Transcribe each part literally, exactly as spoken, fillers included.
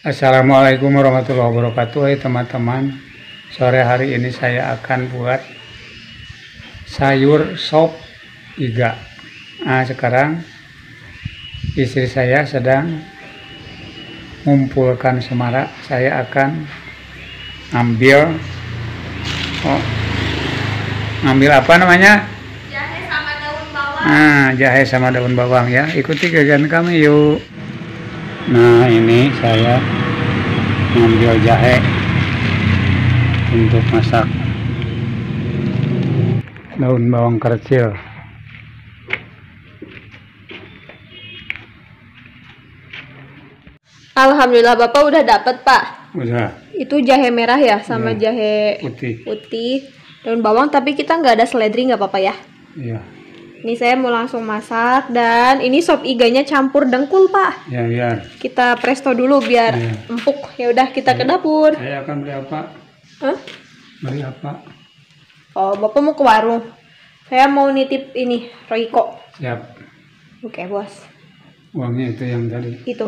Assalamualaikum warahmatullahi wabarakatuh. Hai teman-teman, sore hari ini saya akan buat sayur sop iga. Nah, sekarang istri saya sedang mengumpulkan semarak. Saya akan ambil oh, ngambil apa namanya? Jahe sama daun bawang. Nah, jahe sama daun bawang ya. Ikuti kegiatan kami yuk. Nah, ini saya ngambil jahe untuk masak daun bawang kecil. Alhamdulillah Bapak udah dapet Pak. Udah. Itu jahe merah ya sama Ya, jahe putih. putih, daun bawang, tapi kita nggak ada seledri nggak apa-apa ya. Iya. Ini saya mau langsung masak dan ini sop iganya campur dengkul Pak. Ya, biar. Kita presto dulu biar Ya. empuk. Ya udah kita ke dapur. Saya akan beli apa? Hah? Beli apa? Oh Bapak mau ke warung. Saya mau nitip ini Royco. Siap. Oke bos. Uangnya itu yang tadi. Itu.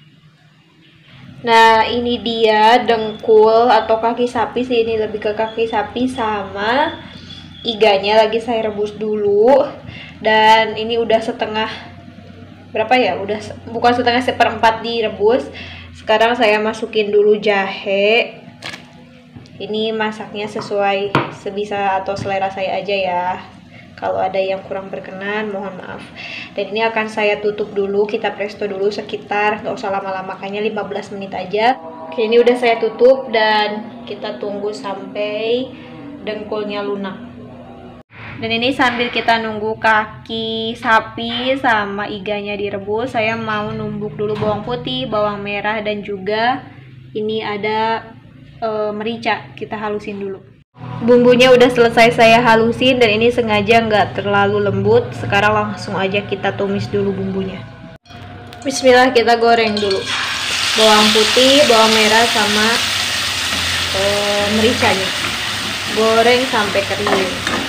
Nah ini dia dengkul atau kaki sapi sih, ini lebih ke kaki sapi sama iganya lagi saya rebus dulu. Dan ini udah setengah berapa ya, udah bukan setengah, seperempat direbus. Sekarang saya masukin dulu jahe. Ini masaknya sesuai sebisa atau selera saya aja ya. Kalau ada yang kurang berkenan mohon maaf. Dan ini akan saya tutup dulu, kita presto dulu sekitar, nggak usah lama-lama, kayaknya lima belas menit aja. Oke, ini udah saya tutup dan kita tunggu sampai dengkulnya lunak. Dan ini sambil kita nunggu kaki sapi sama iganya direbus, saya mau numbuk dulu bawang putih, bawang merah, dan juga ini ada e, merica, kita halusin dulu. Bumbunya udah selesai saya halusin dan ini sengaja nggak terlalu lembut. Sekarang langsung aja kita tumis dulu bumbunya. Bismillah, kita goreng dulu bawang putih, bawang merah, sama e, mericanya. Goreng sampai kering.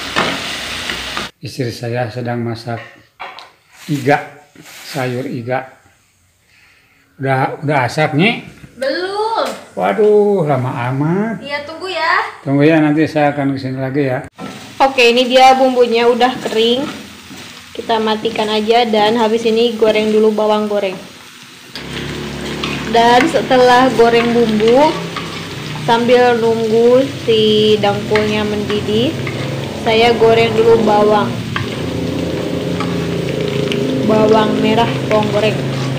Istri saya sedang masak iga, sayur iga. Udah udah asap nih? Belum. Waduh, lama amat. Iya, tunggu ya. Tunggu ya, nanti saya akan kesini lagi ya. Oke, ini dia bumbunya udah kering. Kita matikan aja dan habis ini goreng dulu bawang goreng. Dan setelah goreng bumbu, sambil nunggu si dengkulnya mendidih, saya goreng dulu bawang. Bawang merah, bawang goreng.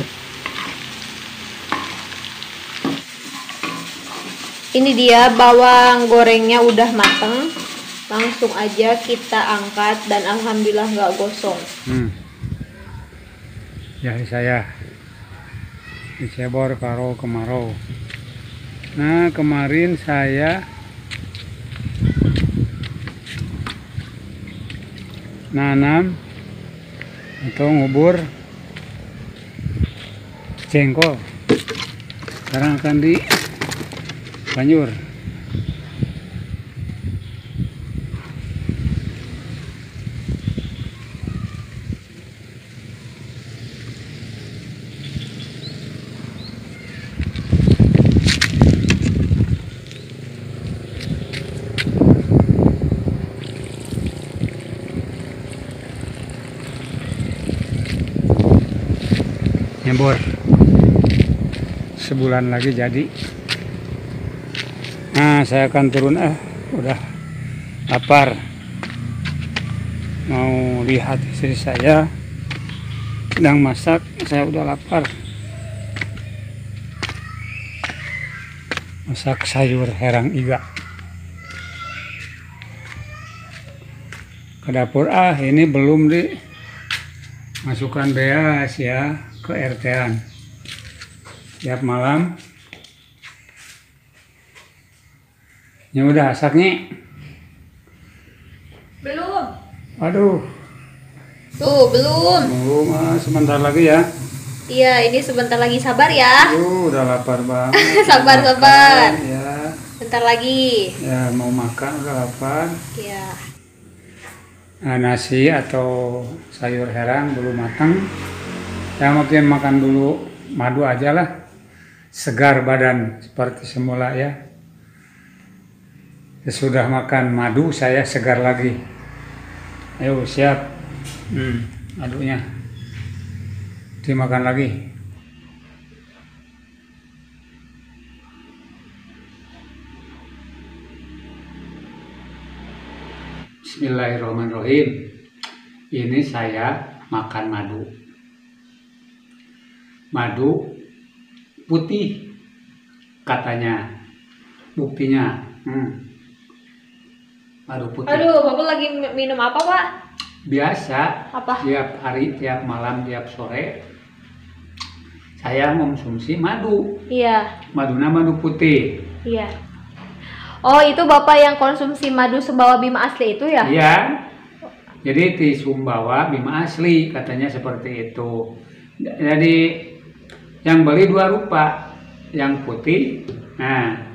Ini dia bawang gorengnya udah mateng. Langsung aja kita angkat dan alhamdulillah nggak gosong. Hmm. Jahe saya dicebor karo kemarau. Nah, kemarin saya nanam atau ngubur jengkol. Sekarang akan di banjur. Nyebor sebulan lagi jadi. Nah, saya akan turun, eh udah lapar, mau lihat istri saya sedang masak, saya udah lapar. Masak sayur herang iga. Ke dapur, ah ini belum dimasukkan beas ya, ke R T-an. Tiap malam ini udah asaknya. Belum. Aduh. Tuh, belum. Belum, ah, sebentar lagi ya. Iya, ini sebentar lagi, sabar ya. Aduh, udah lapar banget. Sabar, Makan, sabar. ya. Bentar lagi. Ya, mau makan udah lapar. Iya. Nah, nasi atau sayur herang belum matang. Saya mungkin makan dulu madu aja lah. segar badan seperti semula ya. Sesudah makan madu saya segar lagi. Ayo siap. Hmm, madunya dimakan lagi. Bismillahirrahmanirrahim. Ini saya makan madu. Madu putih katanya. Buktinya. Hmm. Madu putih. Aduh, Bapak lagi minum apa, Pak? Biasa. Apa? Tiap hari, tiap malam, tiap sore saya mengonsumsi madu. Iya. Madunya madu putih. Iya. Oh, itu Bapak yang konsumsi madu Sumbawa Bima asli itu ya? Iya. Jadi di Sumbawa Bima asli katanya seperti itu. Jadi yang beli dua rupa, yang putih. Nah,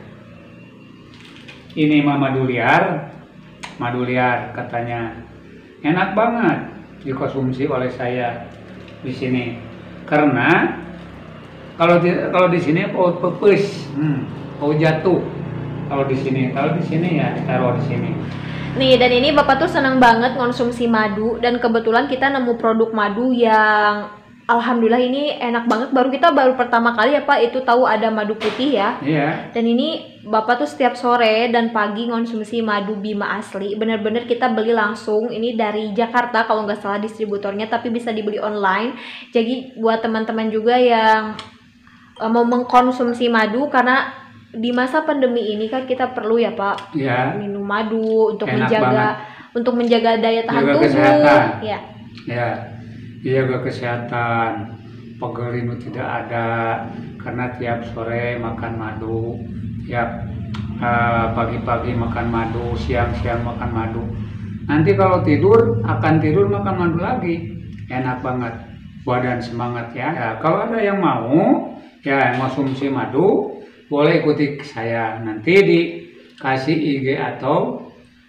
ini mah madu liar. Madu liar katanya enak banget dikonsumsi oleh saya di sini karena kalau di kalau di sini oh pepes, hmm, oh jatuh kalau di sini kalau di sini ya taruh di sini. Nih, dan ini Bapak tuh senang banget konsumsi madu dan kebetulan kita nemu produk madu yang alhamdulillah ini enak banget. Baru kita baru pertama kali ya Pak itu tahu ada madu putih ya. Iya. Dan ini Bapak tuh setiap sore dan pagi konsumsi madu Bima asli. Bener-bener kita beli langsung ini dari Jakarta kalau nggak salah distributornya, tapi bisa dibeli online. Jadi buat teman-teman juga yang uh, mau mengkonsumsi madu karena di masa pandemi ini kan kita perlu ya Pak Iya. minum madu untuk Enak menjaga banget. untuk menjaga daya tahan Jaga tubuh. kesehatan. Ya. Ya. Jaga kesehatan, pegel itu tidak ada karena tiap sore makan madu, tiap uh, pagi-pagi makan madu, siang-siang makan madu. Nanti kalau tidur akan tidur makan madu lagi, enak banget, badan semangat ya. Ya kalau ada yang mau ya konsumsi madu, boleh ikuti saya nanti dikasih I G atau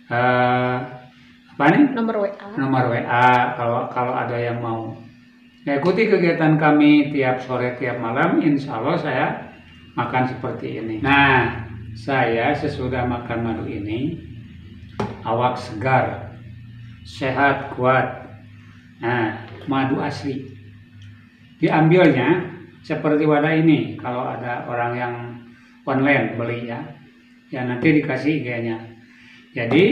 uh, apa nih? Nomor W A. Nomor W A kalau kalau ada yang mau. Ya, ikuti kegiatan kami tiap sore tiap malam, insya Allah saya makan seperti ini. Nah, saya sesudah makan madu ini awak segar, sehat, kuat. Nah, madu asli. Diambilnya seperti wadah ini. Kalau ada orang yang online beli ya, ya nanti dikasih I G-nya. Jadi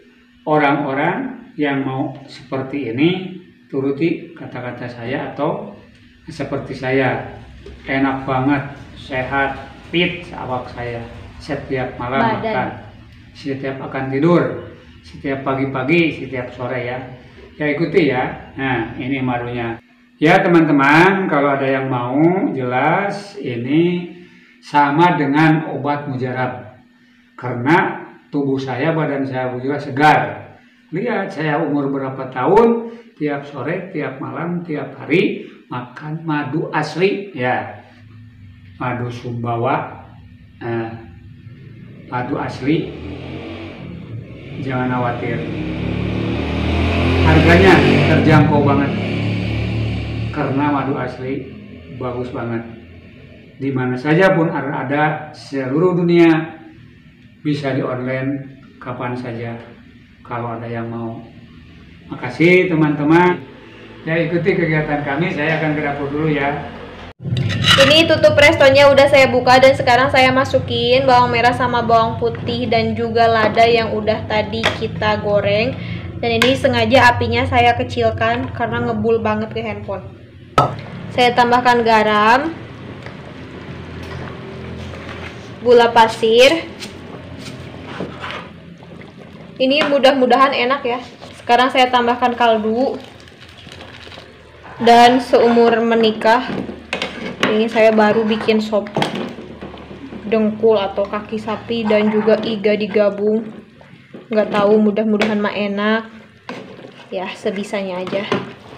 orang-orang yang mau seperti ini turuti kata-kata saya atau seperti saya, enak banget, sehat, fit awak saya setiap malam Badan. makan, setiap akan tidur, setiap pagi-pagi, setiap sore ya. Ya ikuti ya. Nah ini madunya. Ya teman-teman, kalau ada yang mau jelas ini sama dengan obat mujarab karena tubuh saya, badan saya juga segar. Lihat saya umur berapa tahun, tiap sore, tiap malam, tiap hari makan madu asli ya. Madu Sumbawa, eh, madu asli, jangan khawatir. Harganya terjangkau banget karena madu asli bagus banget. Di mana saja pun ada seluruh dunia, bisa di online kapan saja kalau ada yang mau. Makasih teman-teman. Ya ikuti kegiatan kami. Saya akan ke dapur dulu ya. Ini tutup restonya udah saya buka dan sekarang saya masukin bawang merah sama bawang putih dan juga lada yang udah tadi kita goreng. Dan ini sengaja apinya saya kecilkan karena ngebul banget ke handphone. Saya tambahkan garam, gula pasir. Ini mudah-mudahan enak ya. Sekarang saya tambahkan kaldu. Dan seumur menikah ini saya baru bikin sop dengkul atau kaki sapi dan juga iga digabung. Nggak tahu, mudah-mudahan mah enak. Ya sebisanya aja.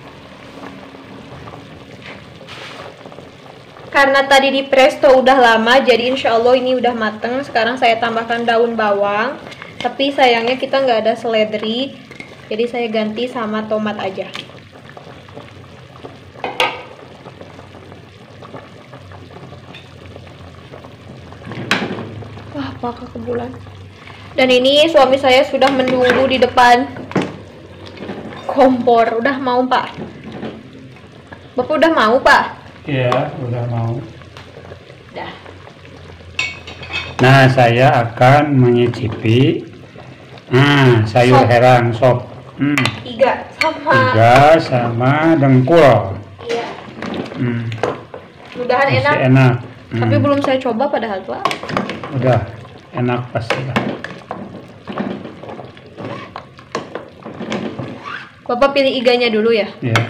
Karena tadi di presto udah lama, jadi insya Allah ini udah mateng. Sekarang saya tambahkan daun bawang. Tapi sayangnya kita nggak ada seledri, jadi saya ganti sama tomat aja. apakah ke bulan. Dan ini suami saya sudah menunggu di depan kompor. Udah mau, Pak? Bapak udah mau, Pak? Iya, udah mau. Udah. Nah, saya akan menyicipi nah, sayur Sop. herang sop. Hmm. Iga sama. Iga sama dengkul. Iya. Hmm. Mudahan Masih enak. enak. Hmm. Tapi belum saya coba padahal, Pak. Udah enak pasti lah. Bapak pilih iganya dulu ya. Ya.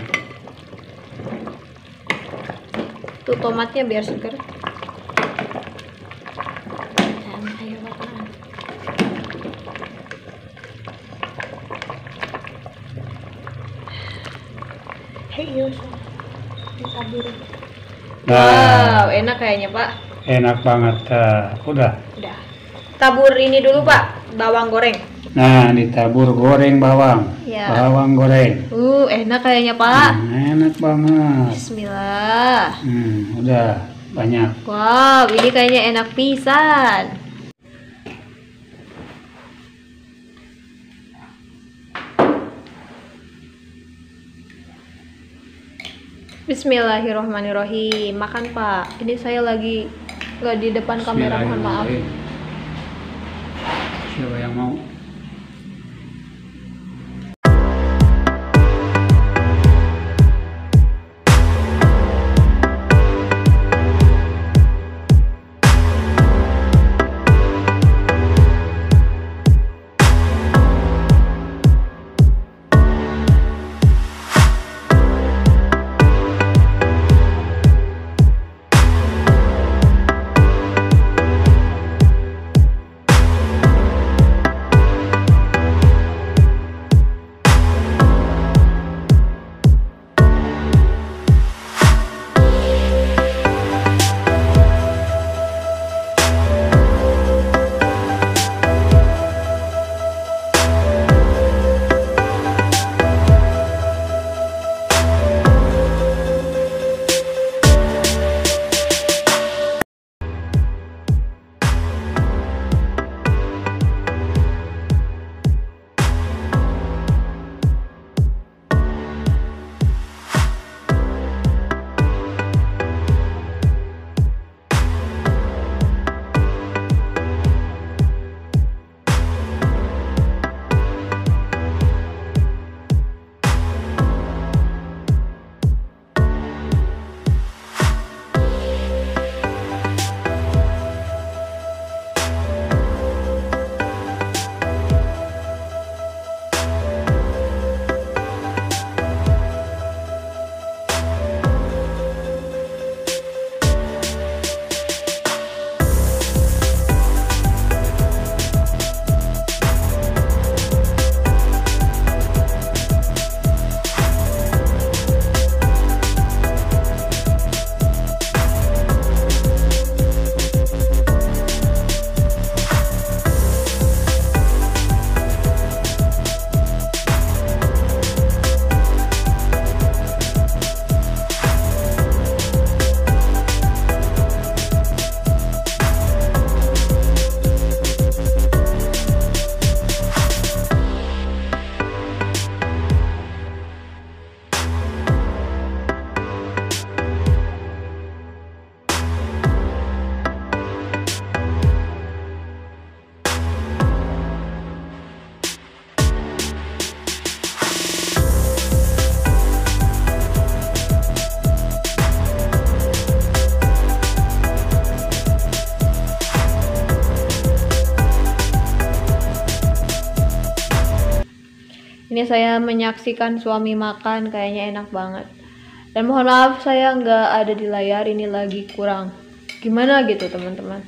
Tuh tomatnya biar seger. Dan ayo Bapak. Hei, ditabur. Nah, Wow, enak kayaknya, Pak. enak banget. Nah, udah. Udah. Tabur ini dulu, Pak. Bawang goreng. Nah, ditabur goreng bawang. Ya. Bawang goreng. Uh, enak kayaknya, Pak. Hmm, enak banget. Bismillah. Hmm, udah banyak. Wow, ini kayaknya enak pisan. Bismillahirrohmanirrohim. Makan, Pak. Ini saya lagi nggak di depan kamera, mohon maaf. Siapa yang mau? Ini saya menyaksikan suami makan, kayaknya enak banget. Dan mohon maaf saya nggak ada di layar, ini lagi kurang gimana gitu teman-teman.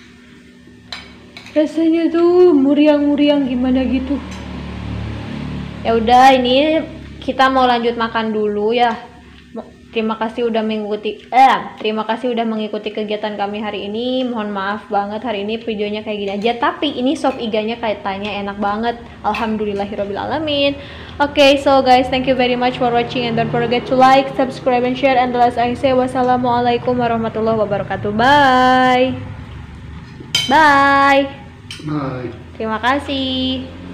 Rasanya tuh muriang-muriang gimana gitu. Ya udah, ini kita mau lanjut makan dulu ya. Terima kasih udah mengikuti eh terima kasih udah mengikuti kegiatan kami hari ini. Mohon maaf banget hari ini videonya kayak gini aja, tapi ini sop iganya kaitannya enak banget. Alhamdulillahirabbil alamin. Okay, so guys, thank you very much for watching and don't forget to like, subscribe and share, and the last I say wassalamualaikum warahmatullahi wabarakatuh. Bye. Bye. Bye. Terima kasih.